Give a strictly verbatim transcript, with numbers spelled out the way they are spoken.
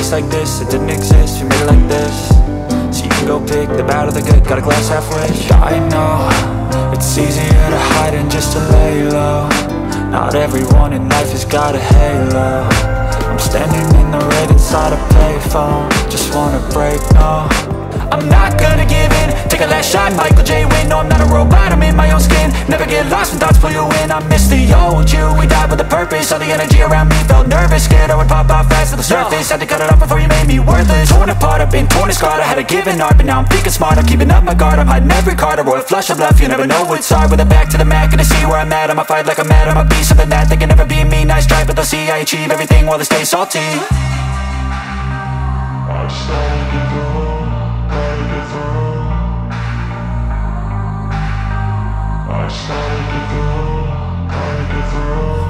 place like this, it didn't exist, we made it like this. So you can go pick the bad or the good, got a glass halfway. I know, it's easier to hide than just to lay low. Not everyone in life has got a halo. I'm standing in the red inside a payphone, just wanna break, no, I'm not gonna give in. Take a last shot, Michael J. Win. No, I'm not a robot, I'm in my own skin. Never get lost when thoughts pull you in. I miss the old you, we died with a purpose. All the energy around me felt nervous, scared I would pop out fast to the surface. Had to cut it off before you made me worthless. Torn apart, I've been torn and scarred. I had a given art, but now I'm thinking smart. I'm keeping up my guard, I'm hiding every card. A royal flush of love, you never know what's hard. With a back to the mat, gonna see where I'm at. I'ma fight like I'm mad, I'ma be something that they can never be me. Nice try, but they'll see I achieve everything while they stay salty. I started to go, gotta get through. I started to go, gotta get through.